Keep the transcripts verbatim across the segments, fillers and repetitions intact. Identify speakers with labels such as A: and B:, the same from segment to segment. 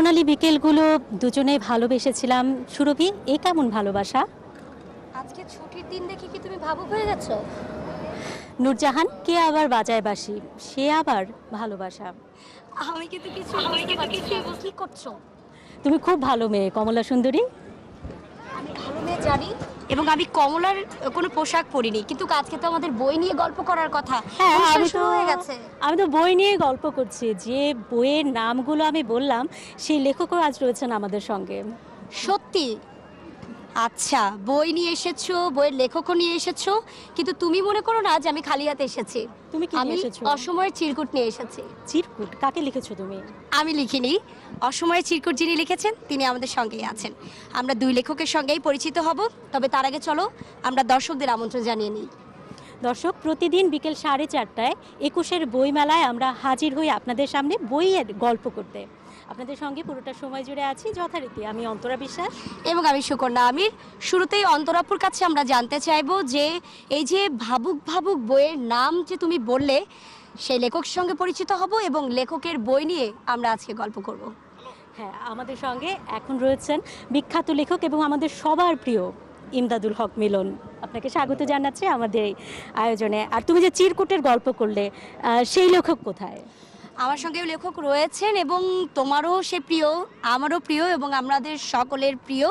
A: সোনালী বিকেলগুলো দুজনেই ভালোবেসেছিলাম। সুরভি, এ কেমন ভালোবাসা?
B: আজকে ছুটির দিন দেখে কি তুমি ভাবুক হয়ে যাচ্ছ?
A: নূরজাহান, কে আবার বাজায় বাঁশি, সে আবার ভালোবাসা।
B: আমি কিন্তু কিছু বুঝতে পারছি না। কি করছো?
A: তুমি খুব ভালো মেয়ে, কমলা সুন্দরী।
B: আমি ভালো মেয়ে জানি, এবং আমি কমলার কোনো পোশাক পরিনি, কিন্তু আজকে তো আমাদের বই নিয়ে গল্প করার কথা।
A: হ্যাঁ, আমি তো
B: শুরু হয়ে গেছে।
A: আমি তো বই নিয়ে গল্প করছি। যে বইয়ের নামগুলো আমি বললাম, সেই লেখকও আজ রয়েছেন আমাদের সঙ্গে।
B: সত্যি? আচ্ছা, বই নিয়ে এসেছো, বইয়ের লেখকও নিয়ে এসেছো, কিন্তু তুমি মনে করো না যে আমি খালি হাতে এসেছি।
A: তুমি কি নিয়ে এসেছো?
B: অসময়ের চিরকুট নিয়ে এসেছি।
A: চিরকুট? কাকে লিখেছো তুমি?
B: আমি লিখিনি, অসময়ের চিরকুট যিনি লিখেছেন তিনি আমাদের সঙ্গেই আছেন। আমরা দুই লেখকের সঙ্গেই পরিচিত হব, তবে তার আগে চলো আমরা দর্শকদের আমন্ত্রণ জানিয়ে নিই।
A: দর্শক, প্রতিদিন বিকেল সাড়ে চারটায় একুশের বইমেলায় আমরা হাজির হই আপনাদের সামনে বইয়ের গল্প করতে। আপনাদের সঙ্গে পুরোটা সময় জুড়ে আছি যথারীতি আমি অন্তরা বিশ্বাস
B: এবং আমি সুকন্যা আমির। শুরুতেই অন্তরাপুর কাছে আমরা জানতে চাইবো যে এই যে ভাবুক ভাবুক বইয়ের নাম যে তুমি বললে, সেই লেখকের সঙ্গে পরিচিত হব এবং লেখকের বই নিয়ে আমরা আজকে গল্প করব।
A: হ্যাঁ, আমাদের সঙ্গে এখন রয়েছেন বিখ্যাত লেখক এবং আমাদের সবার প্রিয় ইমদাদুল হক মিলন। আপনাকে স্বাগত জানাচ্ছি আমাদের এই আয়োজনে। আর তুমি যে চিরকুটের গল্প করলে, সেই লেখক কোথায়?
B: আমার সঙ্গে লেখক রয়েছেন এবং তোমারও সে প্রিয়, আমারও প্রিয় এবং আমাদের সকলের প্রিয়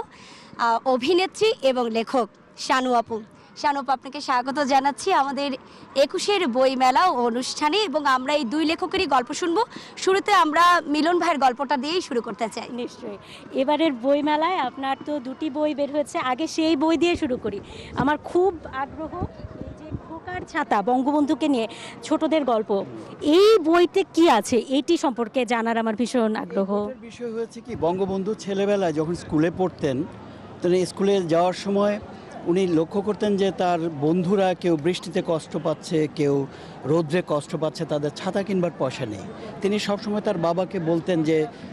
B: অভিনেত্রী এবং লেখক শানু আপু। শানু আপু, আপনাকে স্বাগত জানাচ্ছি আমাদের একুশের বইমেলা অনুষ্ঠানে, এবং আমরা এই দুই লেখকেরই গল্প শুনবো। শুরুতে আমরা মিলন ভাইয়ের গল্পটা দিয়েই শুরু করতে চাই।
A: নিশ্চয়ই। এবারের বইমেলায় আপনার তো দুটি বই বের হয়েছে, আগে সেই বই দিয়ে শুরু করি। আমার খুব আগ্রহ, এই যে খোকার ছাতা, বঙ্গবন্ধুকে নিয়ে ছোটদের গল্প, এই বইতে কি আছে এইটি সম্পর্কে জানার আমার ভীষণ আগ্রহ।
C: বিষয় হয়েছে কি, বঙ্গবন্ধু ছেলেবেলায় যখন স্কুলে পড়তেন, তখন স্কুলে যাওয়ার সময় উনি লক্ষ্য করতেন যে তার বন্ধুরা কেউ বৃষ্টিতে কষ্ট পাচ্ছে, কেউ রৌদ্রে কষ্ট পাচ্ছে, তাদের ছাতা কিনবার পয়সা নেই। তিনি সবসময় তার বাবাকে বলতেন যে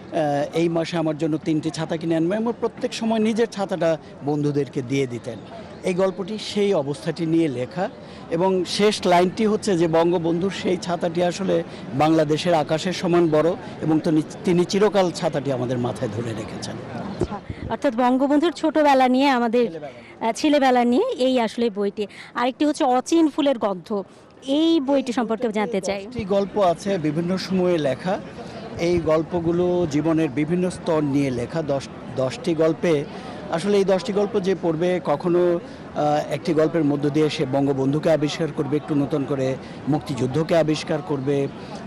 C: এই মাসে আমার জন্য তিনটি ছাতা কিনে আনবে, এবং প্রত্যেক সময় নিজের ছাতাটা বন্ধুদেরকে দিয়ে দিতেন। এই গল্পটি সেই অবস্থাটি নিয়ে লেখা, এবং শেষ লাইনটি হচ্ছে যে বঙ্গবন্ধুর সেই ছাতাটি আসলে বাংলাদেশের আকাশের সমান বড়, এবং তিনি চিরকাল ছাতাটি আমাদের মাথায় ধরে রেখেছেন।
A: আচ্ছা, অর্থাৎ বঙ্গবন্ধুর ছোটবেলা নিয়ে, আমাদের ছেলেবেলা নিয়ে এই আসলে বইটি। আরেকটি হচ্ছে অচিন ফুলের গন্ধ, এই বইটি সম্পর্কে জানতে চাই।
C: একটি গল্প আছে বিভিন্ন সময়ে লেখা, এই গল্পগুলো জীবনের বিভিন্ন স্তর নিয়ে লেখা। দশ দশটি গল্পে আসলে এই দশটি গল্প যে পড়বে, কখনো একটি গল্পের মধ্য দিয়ে সে বঙ্গবন্ধুকে আবিষ্কার করবে, একটু নতুন করে মুক্তিযুদ্ধকে আবিষ্কার করবে,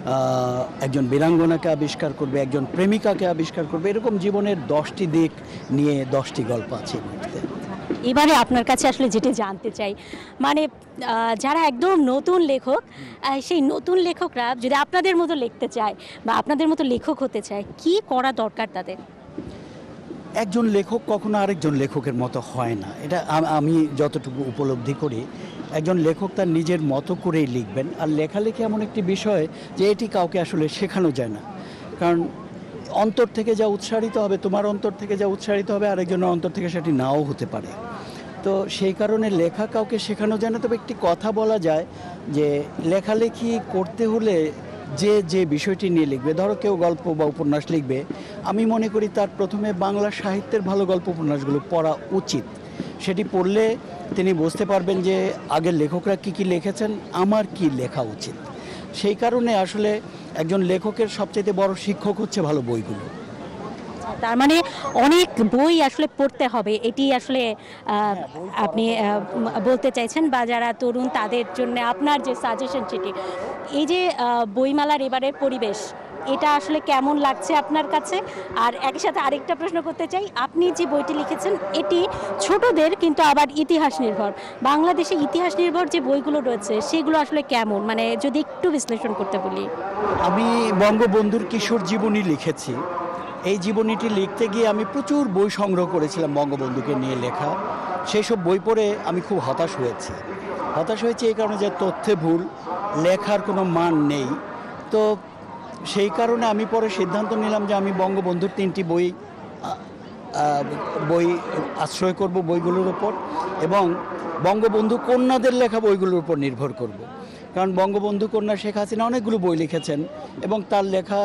C: একজন বীরাঙ্গনাকে আবিষ্কার করবে, একজন প্রেমিকাকে আবিষ্কার করবে। এরকম জীবনের দশটি দিক নিয়ে দশটি গল্প আছে।
A: এবারে আপনার কাছে আসলে যেটা জানতে চাই, মানে যারা একদম নতুন লেখক, সেই নতুন লেখকরা যদি আপনাদের মতো লিখতে চায় বা আপনাদের মতো লেখক হতে চায়, কি করা দরকার তাদের?
C: একজন লেখক কখনো আরেকজন লেখকের মতো হয় না, এটা আমি যতটুকু উপলব্ধি করি। একজন লেখক তার নিজের মতো করেই লিখবেন। আর লেখালেখি এমন একটি বিষয় যে এটি কাউকে আসলে শেখানো যায় না, কারণ অন্তর থেকে যা উৎসারিত হবে, তোমার অন্তর থেকে যা উৎসারিত হবে, আরেকজনের অন্তর থেকে সেটি নাও হতে পারে। তো সেই কারণে লেখা কাউকে শেখানো যায় না। তবে একটি কথা বলা যায় যে লেখালেখি করতে হলে যে যে বিষয়টি নিয়ে লিখবে, ধরো কেউ গল্প বা উপন্যাস লিখবে, আমি মনে করি তার প্রথমে বাংলা সাহিত্যের ভালো গল্প উপন্যাসগুলো পড়া উচিত। সেটি পড়লে তিনি বুঝতে পারবেন যে আগের লেখকরা কি কি লিখেছেন, আমার কি লেখা উচিত। সেই কারণে আসলে একজন লেখকের সবচেয়ে বড় শিক্ষক হচ্ছে ভালো বইগুলো।
A: তার মানে অনেক বই আসলে পড়তে হবে, এটি আসলে আপনি বলতে চাইছেন, বা যারা তরুণ তাদের জন্য আপনার যে সাজেশন সেটি। এই যে বইমেলার এবারের পরিবেশ, এটা আসলে কেমন লাগছে আপনার কাছে? আর একই সাথে আরেকটা প্রশ্ন করতে চাই, আপনি যে বইটি লিখেছেন এটি ছোটদের কিন্তু আবার ইতিহাস নির্ভর, বাংলাদেশে ইতিহাস নির্ভর যে বইগুলো রয়েছে সেগুলো আসলে কেমন, মানে যদি একটু বিশ্লেষণ করতে বলি।
C: আমি বঙ্গবন্ধুর কিশোর জীবনী লিখেছি। এই জীবনীটি লিখতে গিয়ে আমি প্রচুর বই সংগ্রহ করেছিলাম বঙ্গবন্ধুকে নিয়ে লেখা। সেই সব বই পড়ে আমি খুব হতাশ হয়েছি। হতাশ হয়েছি এই কারণে যে তথ্যে ভুল, লেখার কোনো মান নেই। তো সেই কারণে আমি পরে সিদ্ধান্ত নিলাম যে আমি বঙ্গবন্ধুর তিনটি বই বই আশ্রয় করব বইগুলোর উপর, এবং বঙ্গবন্ধু কন্যাদের লেখা বইগুলোর উপর নির্ভর করব। কারণ বঙ্গবন্ধু কন্যা শেখ হাসিনা অনেকগুলো বই লিখেছেন, এবং তার লেখা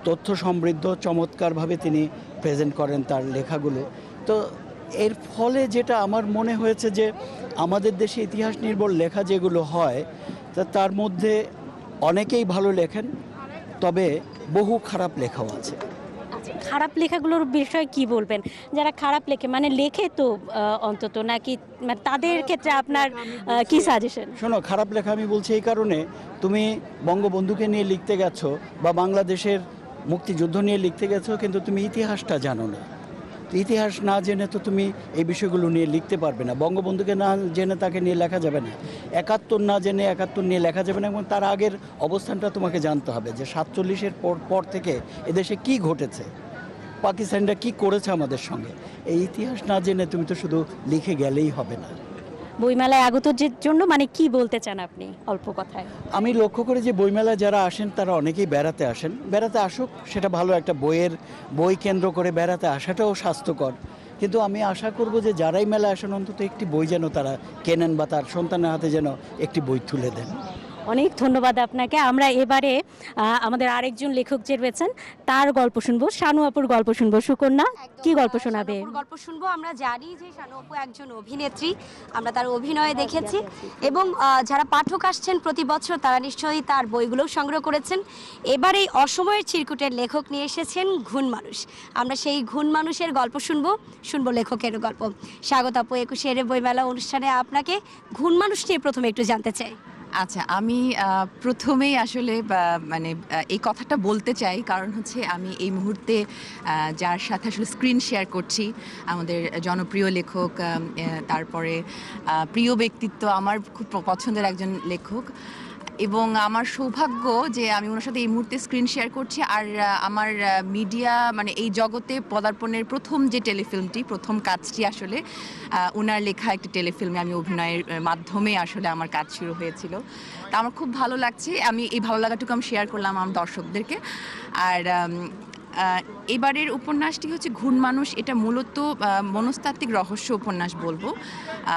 C: তথ্য সমৃদ্ধ, চমৎকারভাবে তিনি প্রেজেন্ট করেন তার লেখাগুলো। তো এর ফলে যেটা আমার মনে হয়েছে যে আমাদের দেশে ইতিহাস নির্ভর লেখা যেগুলো হয় তা তার মধ্যে অনেকেই ভালো লেখেন, তবে বহু খারাপ লেখাও আছে।
A: খারাপ লেখাগুলোর বিষয়ে কি বলবেন? যারা খারাপ লেখে মানে লেখে তো আহ, অন্তত নাকি মানে তাদের ক্ষেত্রে আপনার আহ, কি সাজেশন?
C: শোনো, খারাপ লেখা আমি বলছি এই কারণে, তুমি বঙ্গবন্ধুকে নিয়ে লিখতে গেছো বা বাংলাদেশের মুক্তিযুদ্ধ নিয়ে লিখতে গেছো, কিন্তু তুমি ইতিহাসটা জানো না। তো ইতিহাস না জেনে তো তুমি এই বিষয়গুলো নিয়ে লিখতে পারবে না। বঙ্গবন্ধুকে না জেনে তাকে নিয়ে লেখা যাবে না, একাত্তর না জেনে একাত্তর নিয়ে লেখা যাবে না, এবং তার আগের অবস্থানটা তোমাকে জানতে হবে যে সাতচল্লিশের পর পর থেকে এদেশে কি ঘটেছে, পাকিস্তানরা কি করেছে আমাদের সঙ্গে। এই ইতিহাস না জেনে তুমি তো শুধু লিখে গেলেই হবে না।
A: বইমেলায় আগতদের জন্য মানে কি বলতে চান আপনি অল্প কথায়?
C: আমি লক্ষ্য করি যে বইমেলায় যারা আসেন তারা অনেকেই বেড়াতে আসেন। বেড়াতে আসুক, সেটা ভালো, একটা বইয়ের বই কেন্দ্র করে বেড়াতে আসাটাও স্বাস্থ্যকর। কিন্তু আমি আশা করব যে যারাই মেলায় আসেন অন্তত একটি বই যেন তারা কেনেন বা তার সন্তানের হাতে যেন একটি বই তুলে দেন।
A: অনেক ধন্যবাদ আপনাকে। আমরা এবারে আহ, আমাদের আরেকজন লেখক যে রয়েছেন তার গল্প শুনবো, শানু আপুর গল্প শুনবো। সুকন্যা, কি গল্প শোনাবে?
B: শানু আপুর গল্প শুনবো। আমরা জানি যে শানু আপু একজন অভিনেত্রী, আমরা তার অভিনয় দেখেছি এবং আহ, যারা পাঠক আসছেন প্রতি বছর তারা নিশ্চয়ই তার বইগুলো সংগ্রহ করেছেন। এবার এই অসময়ের চিরকুটের লেখক নিয়ে এসেছেন ঘুণ মানুষ। আমরা সেই ঘুণ মানুষের গল্প শুনবো, শুনবো লেখকের গল্প। স্বাগত আপু একুশের বইমেলা অনুষ্ঠানে আপনাকে। ঘুণ মানুষ নিয়ে প্রথমে একটু জানতে চাই।
D: আচ্ছা, আমি আহ, প্রথমেই আসলে বা- মানে আহ, এই কথাটা বলতে চাই, কারণ হচ্ছে আমি এই মুহূর্তে আহ, যার সাথে আসলে স্ক্রিন শেয়ার করছি, আমাদের জনপ্রিয় লেখক, আহ, আহ, তারপরে আহ, প্রিয় ব্যক্তিত্ব, আমার খুব পছন্দের একজন লেখক, এবং আমার সৌভাগ্য যে আমি ওনার সাথে এই মুহূর্তে স্ক্রিন শেয়ার করছি। আর আহ, আমার মিডিয়া মানে এই জগতে পদার্পণের প্রথম যে টেলিফিল্মটি, প্রথম কাজটি আসলে আহ, ওনার লেখা একটি টেলিফিল্মে আমি অভিনয়ের আহ, মাধ্যমে আসলে আমার কাজ শুরু হয়েছিল। তা আমার খুব ভালো লাগছে, আমি এই ভালো লাগাটুকু আমি শেয়ার করলাম আমার দর্শকদেরকে। আর আম, আহ, এবারের উপন্যাসটি হচ্ছে ঘুণ মানুষ। এটা মূলত আহ, মনস্তাত্ত্বিক রহস্য উপন্যাস বলবো। আম,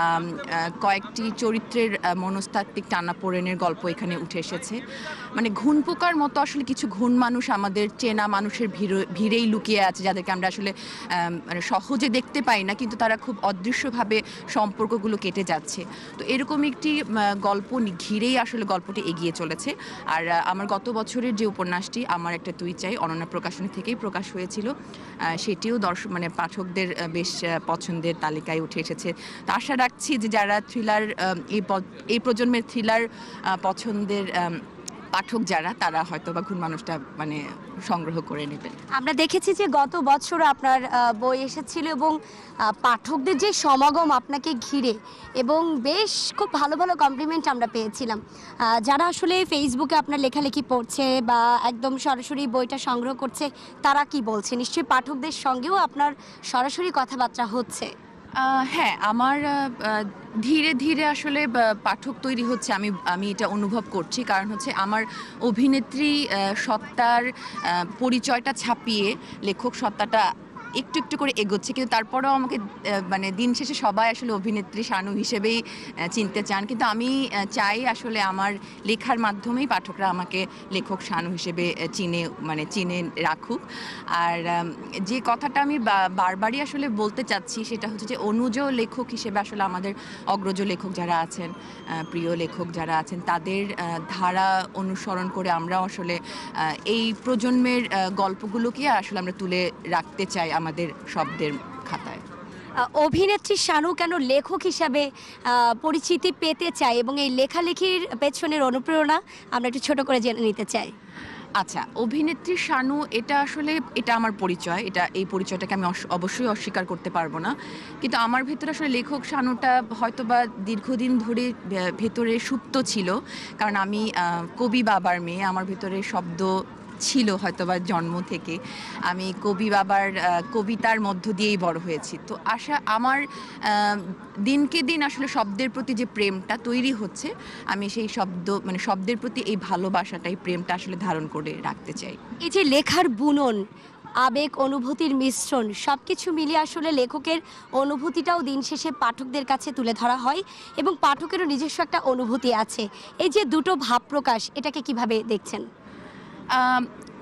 D: আহ, কয়েকটি চরিত্রের আহ, মনস্তাত্ত্বিক টানাপোড়েনের গল্প এখানে উঠে এসেছে। মানে ঘুণ পোকার মতো আসলে কিছু ঘুণ মানুষ আমাদের চেনা মানুষের ভিড়- ভিড়েই লুকিয়ে আছে, যাদেরকে আমরা আসলে আম, মানে সহজে দেখতে পাই না, কিন্তু তারা খুব অদৃশ্যভাবে সম্পর্কগুলো কেটে যাচ্ছে। তো এরকম একটি আহ, গল্প নি- ঘিরেই আসলে গল্পটি এগিয়ে চলেছে। আর আহ, আমার গত বছরের যে উপন্যাসটি আমার একটা তুই চাই অনন্যা প্রকাশনী থেকেই প্রকাশ হয়েছিল, আহ, সেটিও দর্শক মানে পাঠকদের আহ, বেশ আহ, পছন্দের তালিকায় উঠে এসেছে। তো আশা রাখছি যে যারা থ্রিলার এই প- এই প্রজন্মের থ্রিলার পছন্দের আম, পাঠক যারা, তারা হয়তো বা ঘুণ মানুষটা মানে সংগ্রহ করে নেবেন।
B: আমরা দেখেছি যে গত বছর আপনার আহ, বই এসেছিল এবং আহ, পাঠকদের যে সমাগম আপনাকে ঘিরে, এবং বেশ খুব ভালো ভালো কমপ্লিমেন্ট আমরা পেয়েছিলাম। আহ, যারা আসলে ফেসবুকে আপনার লেখালেখি পড়ছে বা একদম সরাসরি বইটা সংগ্রহ করছে, তারা কি বলছে? নিশ্চয়ই পাঠকদের সঙ্গেও আপনার সরাসরি কথাবার্তা হচ্ছে।
D: আহ, হ্যাঁ, আমার আহ, আহ, ধীরে ধীরে আসলে আহ, পাঠক তৈরি হচ্ছে, আমি আমি এটা অনুভব করছি। কারণ হচ্ছে আমার অভিনেত্রী আহ, সত্তার আহ, পরিচয়টা ছাপিয়ে লেখক সত্তাটা একটু একটু করে এগোচ্ছে, কিন্তু তারপরেও আমাকে আহ, মানে দিন শেষে সবাই আসলে অভিনেত্রী শানু হিসেবেই আহ, চিনতে চান। কিন্তু আমি আহ, চাই আসলে আমার লেখার মাধ্যমেই পাঠকরা আমাকে লেখক শানু হিসেবে আহ, চিনে মানে চিনে রাখুক। আর আম, যে কথাটা আমি বা- বারবারই আসলে বলতে চাচ্ছি সেটা হচ্ছে যে অনুজ লেখক হিসেবে আসলে আমাদের অগ্রজ লেখক যারা আছেন, আহ, প্রিয় লেখক যারা আছেন, তাদের আহ, ধারা অনুসরণ করে আমরাও আসলে আহ, এই প্রজন্মের আহ, গল্পগুলোকে আসলে আমরা তুলে রাখতে চাই আমাদের শব্দের খাতায়।
B: আহ, অভিনেত্রী শানু কেন লেখক হিসাবে আহ, পরিচিতি পেতে চায় এবং এই লেখালেখির পেছনের অনুপ্রেরণা আমরা একটু ছোট করে জেনে নিতে চাই।
D: আচ্ছা, অভিনেত্রী শানু এটা আসলে এটা আমার পরিচয়, এটা এই পরিচয়টাকে আমি অস- অবশ্যই অস্বীকার করতে পারবো না। কিন্তু আমার ভেতরে আসলে লেখক শানুটা হয়তো বা দীর্ঘদিন ধরে ভে- ভেতরে সুপ্ত ছিল, কারণ আমি আহ, কবি বাবার মেয়ে। আমার ভেতরে শব্দ ছিল হয়তো বা জন্ম থেকে। আমি কবি বাবার আহ, কবিতার মধ্য দিয়েই বড় হয়েছি। তো আশা আমার আহ, দিনকে দিন আসলে শব্দের প্রতি যে প্রেমটা তৈরি হচ্ছে, আমি সেই শব্দ মানে শব্দের প্রতি এই ভালোবাসাটাই প্রেমটা আসলে ধারণ করে রাখতে চাই।
B: এই যে লেখার বুনন, আবেগ অনুভূতির মিশ্রণ, সব কিছু মিলিয়ে আসলে লেখকের অনুভূতিটাও দিন শেষে পাঠকদের কাছে তুলে ধরা হয় এবং পাঠকেরও নিজস্ব একটা অনুভূতি আছে। এই যে দুটো ভাব প্রকাশ, এটাকে কিভাবে দেখছেন?
D: আম,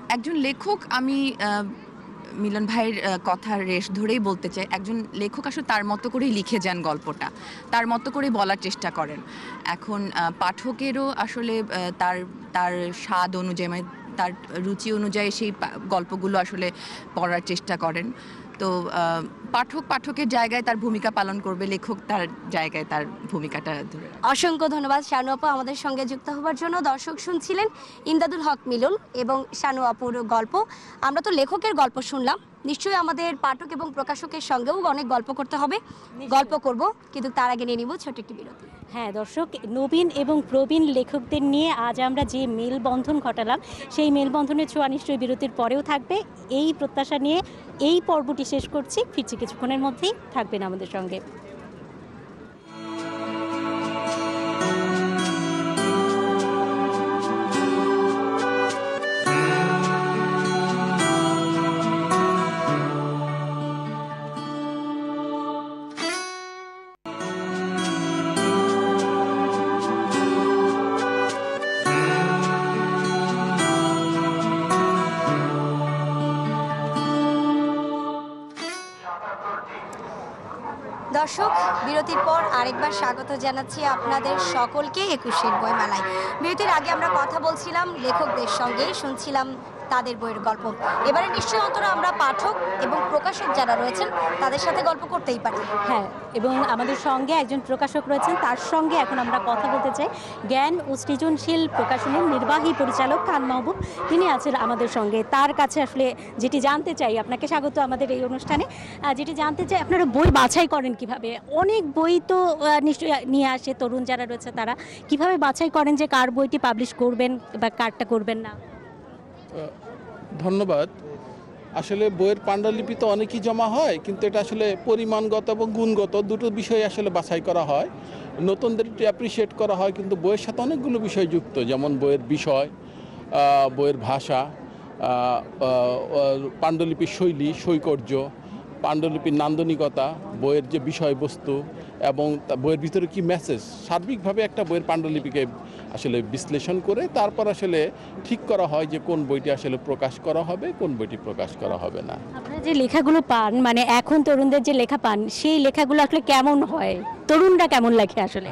D: একজন লেখক, আমি মিলন ভাইয়ের কথার রেশ ধরেই বলতে চাই, একজন লেখক আসলে তার মতো করেই লিখে যান গল্পটা, তার মতো করেই বলার চেষ্টা করেন। এখন পাঠকেরও আসলে তার তার স্বাদ অনুযায়ী, মানে তার রুচি অনুযায়ী সেই গল্পগুলো আসলে পড়ার চেষ্টা করেন। তো পাঠক পাঠকের জায়গায় তার ভূমিকা পালন করবে, লেখক তার জায়গায় তার ভূমিকাটা ধরে।
B: অসংখ্য ধন্যবাদ শানু আপু আমাদের সঙ্গে যুক্ত হওয়ার জন্য। দর্শক শুনছিলেন ইমদাদুল হক মিলন এবং শানু আপুর গল্প। আমরা তো লেখকের গল্প শুনলাম, নিশ্চয়ই আমাদের পাঠক এবং প্রকাশকের সঙ্গেও অনেক গল্প করতে হবে, গল্প করব, কিন্তু তার আগে নিয়ে নিব ছোট একটি বিরতি।
A: হ্যাঁ দর্শক, নবীন এবং প্রবীণ লেখকদের নিয়ে আজ আমরা যে মেলবন্ধন ঘটালাম, সেই মেলবন্ধনের ছোঁয়া নিশ্চয়ই বিরতির পরেও থাকবে। এই প্রত্যাশা নিয়ে এই পর্বটি শেষ করছি, ফিরছি কিছুক্ষণের মধ্যেই, থাকবেন আমাদের সঙ্গে।
B: দর্শক, বিরতির পর আরেকবার স্বাগত জানাচ্ছি আপনাদের সকলকে একুশের বইমেলায়। বিরতির আগে আমরা কথা বলছিলাম লেখকদের সঙ্গে, শুনছিলাম তাদের বইয়ের গল্প। এবারে নিশ্চয়ই অন্তরা আমরা পাঠক এবং প্রকাশক যারা রয়েছেন তাদের সাথে গল্প করতেই পারি।
A: হ্যাঁ, এবং আমাদের সঙ্গে একজন প্রকাশক রয়েছেন, তার সঙ্গে এখন আমরা কথা বলতে চাই। জ্ঞান ও সৃজনশীল প্রকাশনের নির্বাহী পরিচালক খান মাহবুব, তিনি আছেন আমাদের সঙ্গে। তার কাছে আসলে যেটি জানতে চাই, আপনাকে স্বাগত আমাদের এই অনুষ্ঠানে। যেটি জানতে চাই, আপনারা বই বাছাই করেন কিভাবে? অনেক বই তো নিশ্চয়ই নিয়ে আসে তরুণ যারা রয়েছে, তারা কিভাবে বাছাই করেন যে কার বইটি পাবলিশ করবেন বা কারটা করবেন না?
E: ধন্যবাদ। আসলে বইয়ের পাণ্ডুলিপি তো অনেকই জমা হয়, কিন্তু এটা আসলে পরিমাণগত এবং গুণগত দুটো বিষয় আসলে বাছাই করা হয়। নতুনদের একটু অ্যাপ্রিসিয়েট করা হয়, কিন্তু বইয়ের সাথে অনেকগুলো বিষয় যুক্ত, যেমন বইয়ের বিষয়, বইয়ের ভাষা, পাণ্ডুলিপির শৈলী, সৌকর্য, পাণ্ডুলিপির নান্দনিকতা, বইয়ের যে বিষয়বস্তু এবং বইয়ের ভিতরে কি মেসেজ, সার্বিকভাবে একটা বইয়ের পাণ্ডুলিপিকে আসলে বিশ্লেষণ করে তারপর আসলে ঠিক করা হয় যে কোন বইটি আসলে প্রকাশ করা হবে, কোন বইটি প্রকাশ করা হবে না।
A: আপনারা যে লেখাগুলো পান, মানে এখন তরুণদের যে লেখা পান, সেই লেখাগুলো আসলে কেমন হয়? তরুণরা কেমন লেখে আসলে?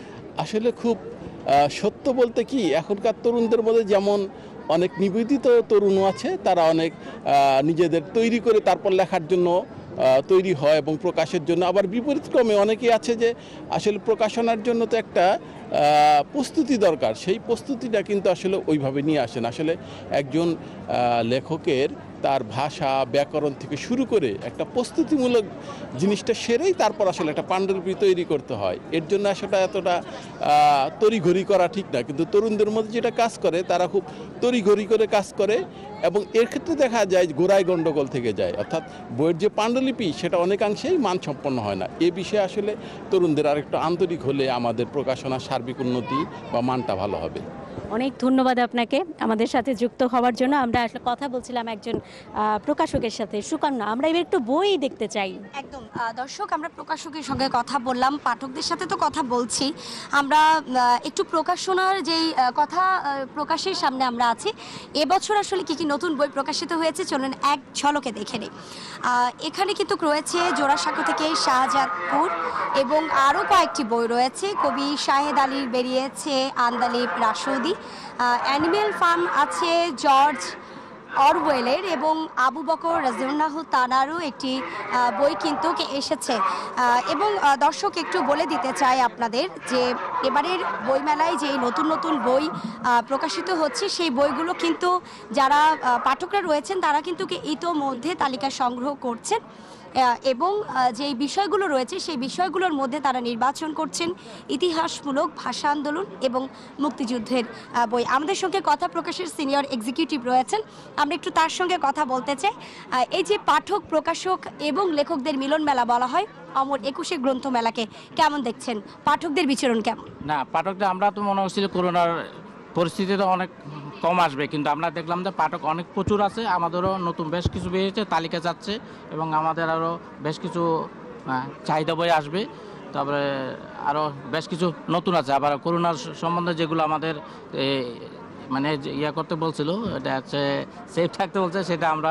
E: আসলে খুব সত্য বলতে কি, এখনকার তরুণদের মধ্যে যেমন অনেক নিবেদিত তরুণও আছে, তারা অনেক নিজেদের তৈরি করে তারপর লেখার জন্য তৈরি হয় এবং প্রকাশের জন্য। আবার বিপরীতক্রমে অনেকেই আছে যে আসলে প্রকাশনার জন্য তো একটা প্রস্তুতি দরকার, সেই প্রস্তুতিটা কিন্তু আসলে ওইভাবে নিয়ে আসেন। আসলে একজন লেখকের তার ভাষা, ব্যাকরণ থেকে শুরু করে একটা প্রস্তুতিমূলক জিনিসটা সেরেই তারপর আসলে একটা পাণ্ডুলিপি তৈরি করতে হয়। এর জন্য আসলে এতটা তড়িঘড়ি করা ঠিক না, কিন্তু তরুণদের মধ্যে যেটা কাজ করে তারা খুব তড়িঘড়ি করে কাজ করে এবং এর ক্ষেত্রে দেখা যায় গোড়ায় গণ্ডগোল থেকে যায়, অর্থাৎ বইয়ের যে পাণ্ডুলিপি সেটা অনেকাংশেই মানসম্পন্ন হয় না। এ বিষয়ে আসলে তরুণদের আরেকটু আন্তরিক হলে আমাদের প্রকাশনার সার্বিক উন্নতি বা মানটা ভালো হবে।
A: অনেক ধন্যবাদ আপনাকে আমাদের সাথে যুক্ত হওয়ার জন্য। আমরা আসলে কথা বলছিলাম একজন প্রকাশকের সাথে, সুকন্যা। আমরা এবার একটু বই দেখতে চাই।
B: একদম দর্শক, আমরা প্রকাশকের সঙ্গে কথা বললাম, পাঠকদের সাথে তো কথা বলছি, আমরা একটু প্রকাশনার যেই কথা প্রকাশের সামনে আমরা আছি। এবছর আসলে কি কি নতুন বই প্রকাশিত হয়েছে চলুন এক ঝলকে দেখে নিই। এখানে কিন্তু রয়েছে জোড়াসাঁকো থেকে শাহজাদপুর এবং আরও কয়েকটি বই রয়েছে। কবি শাহেদ আলীর বেরিয়েছে আন্দালিব রাশৌদি, অ্যানিমেল ফার্ম আছে জর্জ অরওয়েলের, এবং আবু বকর রাজিউল্লাহ তানারও একটি বই কিন্তু এসেছে। এবং দর্শক একটু বলে দিতে চাই আপনাদের যে এবারের বইমেলায় যে নতুন নতুন বই প্রকাশিত হচ্ছে, সেই বইগুলো কিন্তু যারা পাঠকরা রয়েছেন তারা কিন্তু ইতোমধ্যে তালিকা সংগ্রহ করছেন এবং যে বিষয়গুলো রয়েছে সেই বিষয়গুলোর মধ্যে তারা নির্বাচন করছেন ইতিহাসমূলক, ভাষা আন্দোলন এবং মুক্তিযুদ্ধের বই। আমাদের সঙ্গে কথা প্রকাশের সিনিয়র এক্সিকিউটিভ রয়েছেন, আমরা একটু তার সঙ্গে কথা বলতে চাই। এই যে পাঠক, প্রকাশক এবং লেখকদের মিলন মেলা বলা হয়, অমর একুশে গ্রন্থ মেলাকে কেমন দেখছেন? পাঠকদের বিচরণ কেমন?
F: না, পাঠকদের আমরা তো মনে হচ্ছিল করোনার পরিস্থিতিতে অনেক কম আসবে, কিন্তু আমরা দেখলাম যে পাঠক অনেক প্রচুর আছে। আমাদেরও নতুন বেশ কিছু বেরিয়েছে, তালিকা যাচ্ছে এবং আমাদের আরও বেশ কিছু চাহিদা বই আসবে। তারপরে আরও বেশ কিছু নতুন আছে। আবার করোনার সম্বন্ধে যেগুলো আমাদের মানে যে ইয়া করতে বলছিল, এটা হচ্ছে সেফ থাকতে বলছে, সেটা আমরা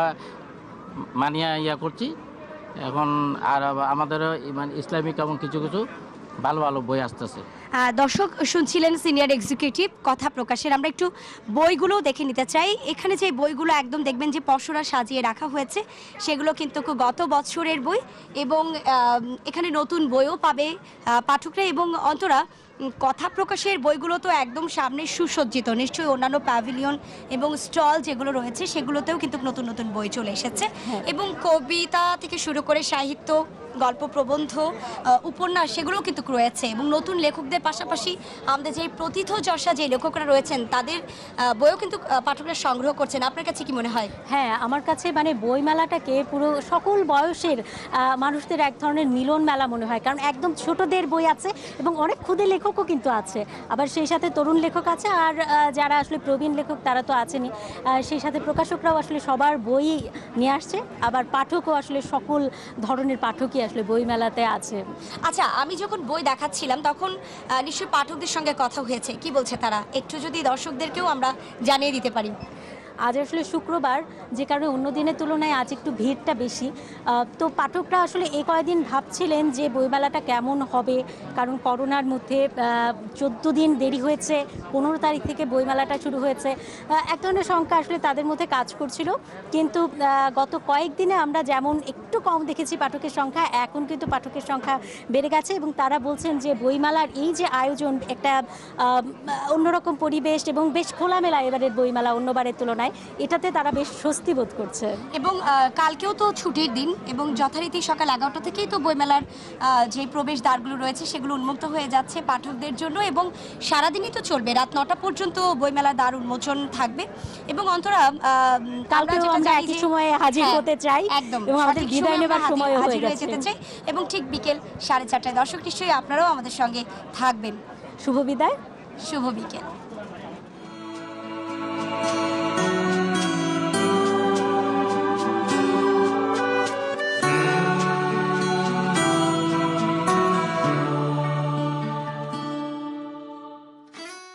F: মানিয়ে ইয়া করছি এখন। আর আমাদেরও মানে ইসলামিক এবং কিছু কিছু ভালো ভালো বই আসতেছে।
B: আহ, দর্শক শুনছিলেন সিনিয়র এক্সিকিউটিভ কথা প্রকাশের। আমরা একটু বইগুলো দেখে নিতে চাই। এখানে যে বইগুলো একদম দেখবেন যে পসরা সাজিয়ে রাখা হয়েছে, সেগুলো কিন্তু গত বছরের বই এবং আহ, এখানে নতুন বইও পাবে আহ, পাঠকরা। এবং অন্তরা, উম, কথা প্রকাশের বইগুলো তো একদম সামনে সুসজ্জিত, নিশ্চয়ই অন্যান্য প্যাভিলিয়ন এবং স্টল যেগুলো রয়েছে সেগুলোতেও কিন্তু নতুন নতুন বই চলে এসেছে। এবং কবিতা থেকে শুরু করে সাহিত্য, গল্প, প্রবন্ধ, আহ, উপন্যাস সেগুলোও কিন্তু রয়েছে। এবং নতুন লেখকদের পাশাপাশি আমাদের যে প্রথিতযশা যে লেখকরা রয়েছেন তাদের আহ, বইও কিন্তু আহ, পাঠকরা সংগ্রহ করছেন। আপনার কাছে কি মনে হয়?
A: হ্যাঁ, আমার কাছে মানে বইমেলাটাকে পুরো সকল বয়সের আহ, মানুষদের এক ধরনের মিলন মেলা মনে হয়, কারণ একদম ছোটদের বই আছে এবং অনেক ক্ষুদে লেখকও কিন্তু আছে, আবার সেই সাথে তরুণ লেখক আছে, আর আহ, যারা আসলে প্রবীণ লেখক তারা তো আছেনই, আহ, সেই সাথে প্রকাশকরাও আসলে সবার বই নিয়ে আসছে, আবার পাঠকও আসলে সকল ধরনের পাঠকই আসলে বইমেলাতে আছে।
B: আচ্ছা, আমি যখন বই দেখাচ্ছিলাম তখন আহ, নিশ্চয়ই পাঠকদের সঙ্গে কথা হয়েছে, কি বলছে তারা একটু যদি দর্শকদেরকেও আমরা জানিয়ে দিতে পারি।
A: আজ আসলে শুক্রবার, যে কারণে অন্য দিনের তুলনায় আজ একটু ভিড়টা বেশি। আহ, তো পাঠকরা আসলে এই কয়েকদিন ভাবছিলেন যে বইমেলাটা কেমন হবে, কারণ করোনার মধ্যে চোদ্দো দিন দেরি হয়েছে, পনেরো তারিখ থেকে বইমেলাটা শুরু হয়েছে। আহ, এক ধরনের সংখ্যা আসলে তাদের মধ্যে কাজ করছিল, কিন্তু আহ, গত কয়েকদিনে আমরা যেমন একটু কম দেখেছি পাঠকের সংখ্যা, এখন কিন্তু পাঠকের সংখ্যা বেড়ে গেছে এবং তারা বলছেন যে বইমেলার এই যে আয়োজন, একটা আহ, অন্যরকম পরিবেশ এবং বেশ খোলামেলা এবারের বইমেলা অন্যবারের তুলনায়, এটাতে তারা বেশ স্বস্তি বোধ করছে।
B: এবং আহ, কালকেও তো ছুটির দিন এবং যথারীতি সকাল এগারোটা থেকেই তো বইমেলার আহ, যে প্রবেশ দ্বারগুলো রয়েছে সেগুলো উন্মুক্ত হয়ে যাচ্ছে পাঠকদের জন্য এবং সারাদিনই তো চলবে, রাত নটা পর্যন্ত বইমেলার দ্বার উন্মোচন থাকবে। এবং অন্তরা, আহ,
A: কালকেও
B: যেটা
A: আমরা
B: জানি
A: একই
B: যে-
A: সময়ে হাজির
B: হ্যাঁ,
A: হতে চাই
B: একদম
A: এবং আমাদের
B: সঠিক
A: বিদায়
B: সময়ে
A: নেবার
B: আমরা
A: সময়
B: হাজির-
A: হয়ে
B: হাজির হয়ে
A: গেছে।
B: যেতে চাই এবং ঠিক বিকেল সাড়ে চারটায় দর্শক নিশ্চয়ই আপনারাও আমাদের সঙ্গে থাকবেন।
A: শুভ বিদায়,
B: শুভ বিকেল।